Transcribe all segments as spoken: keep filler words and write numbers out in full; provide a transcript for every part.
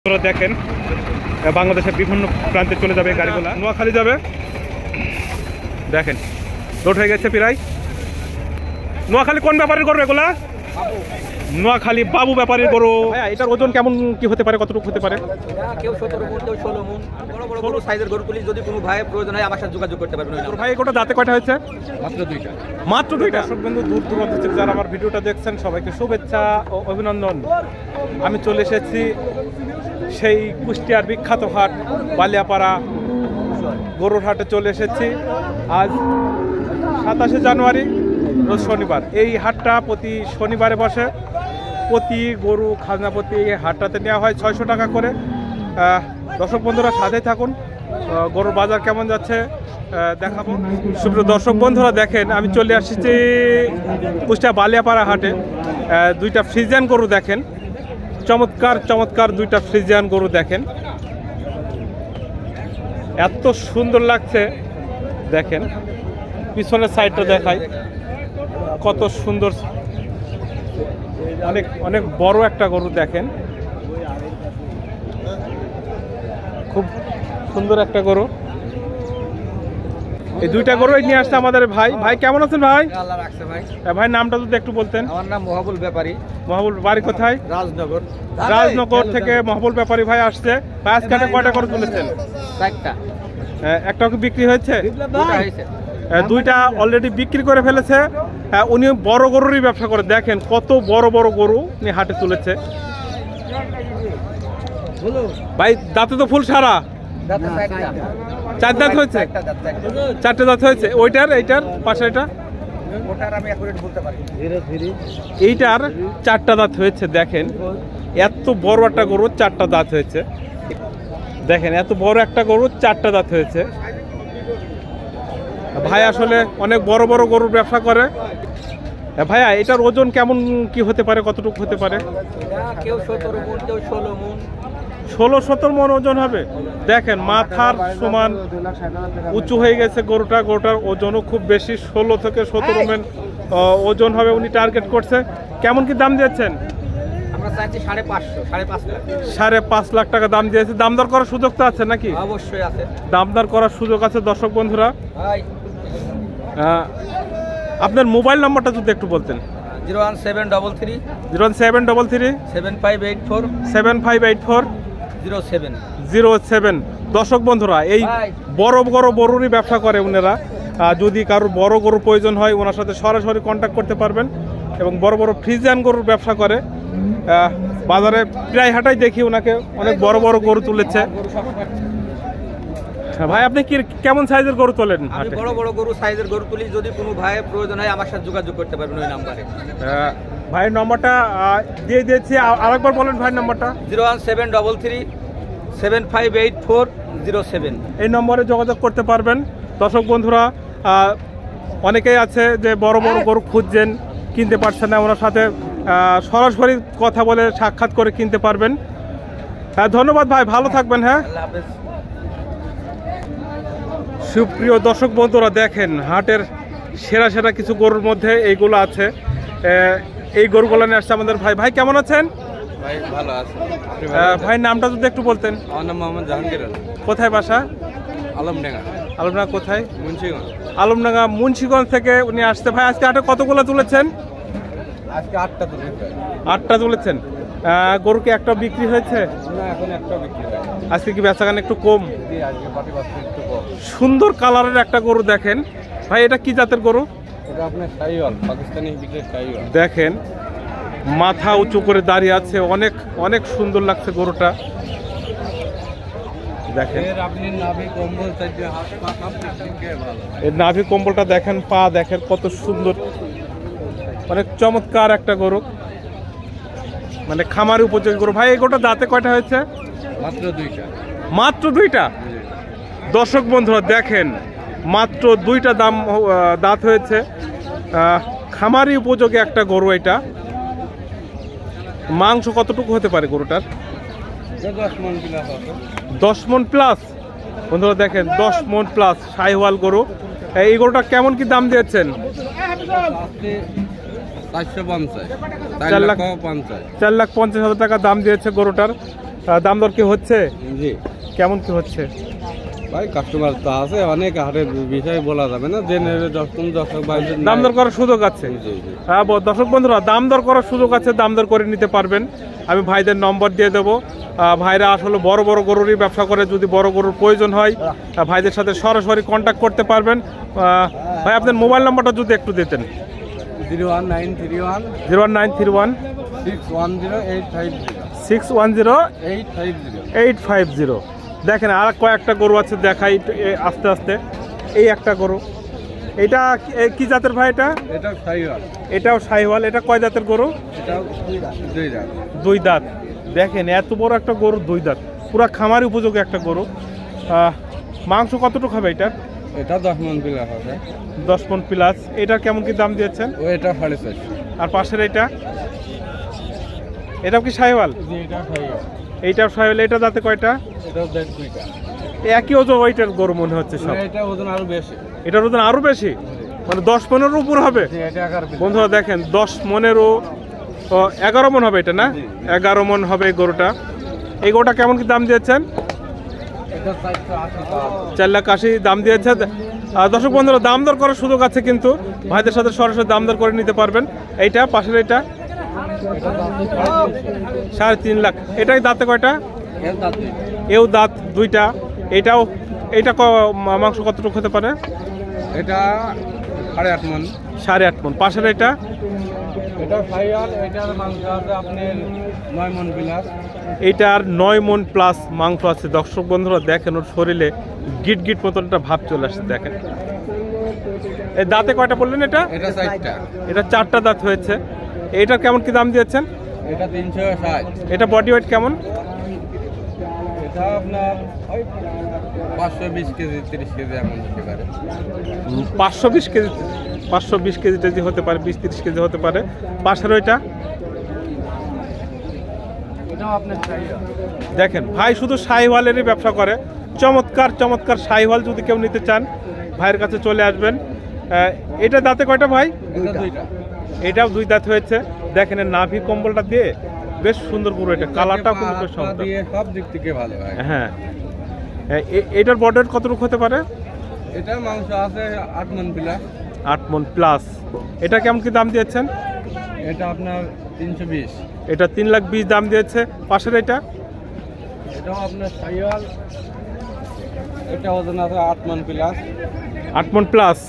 দেখেন বাংলাদেশের বিভিন্ন প্রান্তে চলে যাবে গাড়িগুলো, নোয়াখালী যাবে। দেখেন লোড হয়ে গেছে প্রায়। নোয়াখালী কোন ব্যাপারের গরু এগুলা? নোয়াখালী বাবু ব্যাপারের গরু। এটার ওজন কেমন কি হতে পারে, কতটুকু হতে পারে? কেউ সতেরো মণ, কেউ ষোলো মণ। বড় বড় গরু সাইজের গরু তুলি, যদি কোনো ভাই প্রয়োজন হয় আমার সাথে যোগাযোগ করতে পারবেন। ভাই এগুলো দাঁতে কয়টা হয়েছে? মাত্র দুইটা। মাত্র দুইটা। দর্শক বন্ধু দূর দূরান্ত থেকে যারা আমার ভিডিওটা দেখছেন সবাইকে শুভেচ্ছা ও অভিনন্দন। আমি চলে এসেছি সেই কুষ্টিয়ার বিখ্যাত হাট বালেয়াপারা গরুর হাটে চলে এসেছি। আজ সাতাশে জানুয়ারি রোজ শনিবার। এই হাটটা প্রতি শনিবারে বসে। প্রতি গরু খাজনা প্রতি এই হাটটাতে নেওয়া হয় ছয়শো টাকা করে। দর্শক বন্ধুরা সাথেই থাকুন, গরুর বাজার কেমন যাচ্ছে দেখাবো। সুপ্রিয় দর্শক বন্ধুরা দেখেন আমি চলে আসছি কুষ্টিয়া বালেয়াপাড়া হাটে। দুইটা ফ্রিজিয়ান গরু দেখেন, চমৎকার চমৎকার দুইটা ফ্রিজিয়ান গরু দেখেন, এত সুন্দর লাগছে। দেখেন পিছনের সাইডটা দেখাই, কত সুন্দর, অনেক অনেক বড় একটা গরু দেখেন, খুব সুন্দর একটা গরু। এই দুইটা গরু নিয়ে আসছে আমাদের ভাই। ভাই কেমন আছেন ভাই? আল্লাহ রাখছে ভাই। ভাই নামটা যদি একটু বলতেন। আমার নাম মহাবুল ব্যাপারী। মহাবুল বাড়ি কোথায়? রাজনগর। রাজনগর থেকে মহাবুল ব্যাপারী ভাই আসছে। পাঁচ কাটে কয়টা গরু তুলেছেন? চারটা। একটাও কি বিক্রি হয়েছে? দুটো হয়েছে। দুইটা অলরেডি বিক্রি করে ফেলেছে। উনি বড় গরুরই ব্যবসা করে। দেখেন কত বড় বড় গরু উনি হাটে তুলেছে। ভাই দাঁতে তো ফুল সারা, চার দাঁত হয়েছে, চারটে দাঁত হয়েছে। ওইটার এইটার পাশে এটা এইটার চারটা দাঁত হয়েছে। দেখেন এত বড় একটা গরু চারটা দাঁত হয়েছে। দেখেন এত বড় একটা গরু চারটা দাঁত হয়েছে। ভাই আসলে অনেক বড় বড় গরুর ব্যবসা করে। ভাইয়া এটার ওজন কেমন কি হতে পারে, কতটুকু হতে পারে? কেউ সতেরো মণ, কেউ ষোলো মণ। ষোলো সতেরো মণ ওজন হবে। দেখেন মাথার সমান উঁচু হয়ে গেছে গরুটা। গরুটার ওজনও খুব বেশি, ষোলো থেকে সতেরো মণ ওজন হবে উনি টার্গেট করছে। কেমন কি দাম দিয়েছেন? আমরা চাইছি সাড়ে পাঁচশো, সাড়ে পাঁচ লাখ। সাড়ে পাঁচ লাখ টাকা দাম দিয়েছে। দাম দর করার সুযোগ তো আছে নাকি? অবশ্যই আছে, দাম দর করার সুযোগ আছে। দর্শক বন্ধুরা আপনার মোবাইল নাম্বারটা যদি একটু বলতেন। Zero one seven double three zero one seven double three seven five eight four seven five eight four zero seven zero seven. দর্শক বন্ধুরা এই বড় বড় গরুরই ব্যবসা করে ওনারা। যদি কারোর বড় গরু প্রয়োজন হয় ওনার সাথে সরাসরি কন্ট্যাক্ট করতে পারবেন। এবং বড় বড় ফ্রিজিয়ান গরুর ব্যবসা করে। বাজারে প্রায় হাটাই দেখি ওনাকে অনেক বড় বড় গরু তুলেছে। ভাই আপনি কি কেমন সাইজের গরু তোলেন? আমি বড় বড় গরু সাইজের গরু তুলি, যদি কোনো ভাই প্রয়োজন হয় আমার সাথে যোগাযোগ করতে পারবেন ওই নাম্বারে। ভাইয়ের নম্বরটা দিয়ে দিয়েছি, আরেকবার বলেন ভাইয়ের নাম্বারটা। Zero one seven double three seven five eight four zero seven. এই নম্বরে যোগাযোগ করতে পারবেন। দর্শক বন্ধুরা অনেকেই আছে যে বড় বড় গরু খুঁজছেন, কিনতে পারছেন না, ওনার সাথে সরাসরি কথা বলে সাক্ষাৎ করে কিনতে পারবেন। হ্যাঁ ধন্যবাদ ভাই, ভালো থাকবেন। হ্যাঁ সুপ্রিয় দর্শক বন্ধুরা দেখেন হাটের সেরা সেরা কিছু গরুর মধ্যে এইগুলো আছে। এই গরুগুলো নিয়ে আসছে আমাদের ভাই। ভাই কেমন আছেন? ভাই ভালো আছে। ভাই নামটা যদি একটু বলতেন। আমার নাম মোহাম্মদ জাহাঙ্গীর। কোথায় বাসা? আলমডাঙ্গা। আলমডাঙ্গা কোথায়? মুন্সিগঞ্জ। আলমডাঙ্গা মুন্সিগঞ্জ থেকে উনি আসছে। ভাই আজকে হাটে কতগুলো তুলেছেন? আজকে আটটা তুলেছেন। আটটা তুলেছেন। গরু কি একটা বিক্রি হয়েছে? না এখন একটা বিক্রি হয়েছে। আজকে কি বেচাকেন একটু কম? জি আজকে পাটি বাচ্চা একটু কম। সুন্দর কালারের একটা গরু দেখেন। ভাই এটা কি জাতের গরু? এটা আপনার শাহিওয়াল, পাকিস্তানি বিটের শাহিওয়াল। দেখেন মাথা উঁচু করে দাঁড়িয়ে আছে, অনেক অনেক সুন্দর লাগছে গরুটা। দেখেন এর আপনি নাভি কম্বল চাইতে হাত পা সব দিকে ভালো। এর নাভি কম্বলটা দেখেন, পা দেখেন কত সুন্দর, অনেক চমৎকার একটা গরু, মানে খামারি উপযোগী গরু। ভাই এই গরুটা দাঁতে কয়টা হয়েছে? মাত্র দুইটা। মাত্র দুইটা। দর্শক বন্ধুরা দেখেন মাত্র দুইটা দাম দাঁত হয়েছে। খামারি উপযোগী একটা গরু। এটা মাংস কতটুকু হতে পারে গরুটার? দশ মণ প্লাস। বন্ধুরা দেখেন দশ মণ প্লাস শাহিওয়াল গরু। এই গরুটা কেমন কি দাম দিয়েছেন? চার লাখ পঞ্চাশ হাজার টাকা দাম দিয়েছে গরুটার। আহ, দাম দর কি হচ্ছে? জি কেমন কি হচ্ছে ভাই, কাস্টমার তো আছে অনেক, হাটের বিষয় বলা যাবে না, জেনে যখন দর্শক ভাই দাম দর করার সুযোগ আছে। জি জি হ্যাঁ ব- দর্শক বন্ধুরা, দাম দর করার সুযোগ আছে, দাম দর করে নিতে পারবেন। আমি ভাইদের নম্বর দিয়ে দেবো। আহ, ভাইরা আসলে বড় বড় গরুরই ব্যবসা করে, যদি বড় গরুর প্রয়োজন হয় আহ, ভাইদের সাথে সরাসরি কন্ট্যাক্ট করতে পারবেন। আহ, ভাই আপনার মোবাইল নাম্বারটা যদি একটু দিতেন। Zero one nine three one zero one nine three one six one zero eight five zero six one zero eight five zero eight five zero. দেখেন আর কয়েকটা গরু আছে, দেখাই একটু, এ, আস্তে আস্তে। এই একটা গরু, এটা কি- এ, কি জাতের ভাই? এটা এটা সাইওয়াল, এটাও শাহিওয়াল। এটা কয় জাতের গরু? এটাও দুই দাম। দুই দাঁত। দেখেন এত বড় একটা গরু, দুই দাঁত, পুরা খামারি উপযোগী একটা গরু। আহ, মাংস কতটুকু হবে এটার? এটা দশ মন প্লাস আছে। দশ মন প্লাস। এটার কেমন কি দাম দিয়েছেন? ও এটা সাড়ে চারশো। আর পাশের এটা, এটাও কি শাহিওয়াল? জি এটা সাইওয়াল, এইটাও শাহিওয়াল। এটা দাঁতে কয়টা? এটাও দেড় দুইটা। একই ওজন ওইটার গরু মনে হচ্ছে সব। এটা ওজন আরো বেশি। এটার ওজন আরো বেশি, মানে দশ মনেরও উপর হবে। জি এটা এগারো পিস। বন্ধুরা দেখেন, দশ মনেরও ও, এগারো মন হবে এটা না? এগারো মন হবে এই গরুটা। এই গরুটা কেমন কি দাম দিয়েছেন? এটা চারশো আশি টাকা। চার লাখ আশি দাম দিয়েছে। আহ, দর্শক বন্ধুরা, দাম দর করার সুযোগ আছে, কিন্তু ভাইদের সাথে সরাসরি দাম দর করে নিতে পারবেন। এইটা পাশের এটা এটা দাম হচ্ছে সাড়ে তিন লাখ। এটাই দাঁতে কয়টা? এর দাম দুইটা। এও দাঁত দুইটা। এটাও, এইটা ক- মাংস কতটুকু হতে পারে? এটা সাড়ে আট মন। সাড়ে আট মন। পাশের এটা এটা সাইওয়াল, এটার মাংস আছে আপনার নয় মন প্লাস। এইটার নয় মন প্লাস মাংস আছে। দর্শক বন্ধুরা দেখেন, ওর শরীরে গিট গিট মতন একটা ভাব চলে আসছে। দেখেন এই দাঁতে কয়টা বললেন? এটা এটা চারটা। এটা চারটা দাঁত হয়েছে। এইটার কেমন কি দাম দিয়েছেন? এটা তিনশো ষাট। এটা বডি ওয়েট কেমন? এটা আপনার ওই পাঁচশো বিশ কেজি তিরিশ কেজি এমন হতে পারে। পাঁচশো বিশ কেজি, পাঁচশো বিশ কেজি টেজি হতে পারে, বিশ তিরিশ কেজি হতে পারে। পাশের ওইটা এটাও আপনার সাইওয়াল। দেখেন, ভাই শুধু শাহিওয়ালেরই ব্যবসা করে। চমৎকার চমৎকার শাহিওয়াল যদি কেউ নিতে চান, ভাইয়ের কাছে চলে আসবেন। আহ, এটা দাঁতে কয়টা ভাই? এটা দুইটা। এটাও দুই দাঁত হয়েছে। দেখেন এর নাভি কম্বলটা দিয়ে বেশ সুন্দর পুরো, এটা কালারটাও কিন্তু বেশ পা সুন্দর। দিয়ে সব দিক থেকে ভালো হয়। হ্যাঁ, এ- এ- এটার বডি ওয়েট কতটুকু হতে পারে? এটার মাংস আছে আট মন প্লাস। আট মন প্লাস। এটা কেমন কি দাম দিয়েছেন? এটা আপনার তিনশো বিশ। এটা তিন লাখ বিশ দাম দিয়েছে। পাশের এটা এটাও আপনার সাইওয়াল, এটা ওজন আছে আট মন প্লাস। আট মন plus.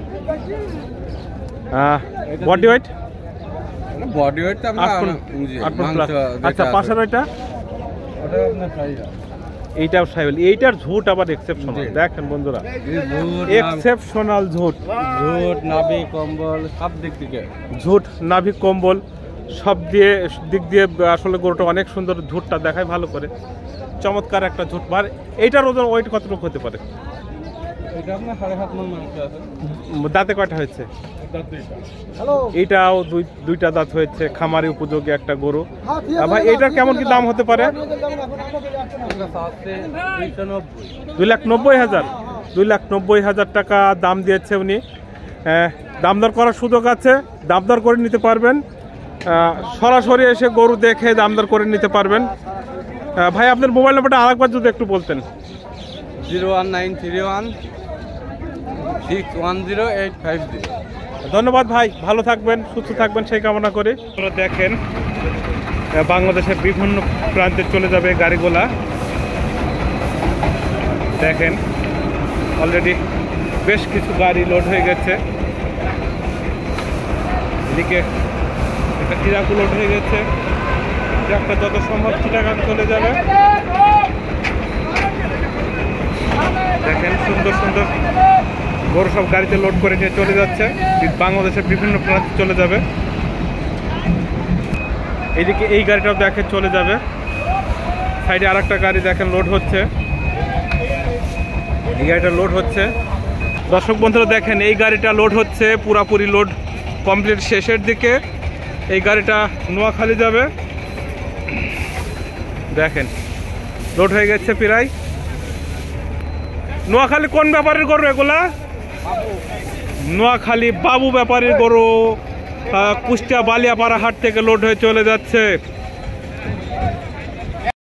Body weight body weight আট মন, আট মন প্লাস। আচ্ছা পাশের এটা ওটা আপনার সাইওয়াল। এইটাও শাহিওয়াল। এইটার ঝুট আবার এক্সেপশনাল। জি। দেখেন বন্ধুরা, ঝুট এক্সেপশনাল ঝুট। ঝুট নাভি কম্বল সব দিক থেকে। ঝুট নাভি কম্বল সব দিয়ে দিক দিয়ে আসলে গরুটা অনেক সুন্দর। ঝুটটা দেখায় ভালো করে, চমৎকার একটা ঝুট। আর এইটার ওজন ওয়েট কতটুকু হতে পারে? এটা আপনার সাড়ে সাত মন মাংস আছে। দাঁতে কয়টা হয়েছে? এটা দুইটা। এইটাও দুই দুইটা দাঁত হয়েছে। খামারি উপযোগী একটা গরু। আহ, ভাই এইটার কেমন কি দাম হতে পারে? এটা আছে দুইশো নব্বই। দুই লাখ নব্বই হাজার দুই লাখ নব্বই হাজার টাকা দাম দিয়েছে উনি। আহ, দাম দর করার সুযোগ আছে, দাম দর করে নিতে পারবেন। আহ, সরাসরি এসে গরু দেখে দাম দর করে নিতে পারবেন। আহ, ভাই আপনার মোবাইল নাম্বারটা আরেকবার যদি একটু বলতেন। Zero one nine three one six one zero eight five zero. ধন্যবাদ ভাই, ভালো থাকবেন, সুস্থ থাকবেন সেই কামনা করে। আপনারা দেখেন আহ, বাংলাদেশের বিভিন্ন প্রান্তে চলে যাবে গাড়িগুলা। দেখেন অলরেডি বেশ কিছু গাড়ি লোড হয়ে গেছে। এদিকে একটা চিরাকু লোড হয়ে গেছে। ট্রাকটা যত সম্ভব চিটাগাং চলে যাবে। দেখেন সুন্দর সুন্দর গরু সব গাড়িতে লোড করে নিয়ে চলে যাচ্ছে, বাংলাদেশের বিভিন্ন প্রান্তে চলে যাবে। এইদিকে এই গাড়িটাও দেখে চলে যাবে। সাইডে আর একটা গাড়ি দেখেন লোড হচ্ছে। এই গাড়িটা লোড হচ্ছে। দর্শক বন্ধুরা দেখেন, এই গাড়িটা লোড হচ্ছে, পুরাপুরি লোড কমপ্লিট শেষের দিকে। এই গাড়িটা নোয়াখালী যাবে। দেখেন লোড হয়ে গেছে প্রায়। নোয়াখালী কোন ব্যাপারের গরু এগুলা? নোয়াখালী বাবু ব্যাপারীর গরু। আহ, কুষ্টিয়া বালিয়াপাড়া হাট থেকে লোড হয়ে চলে যাচ্ছে।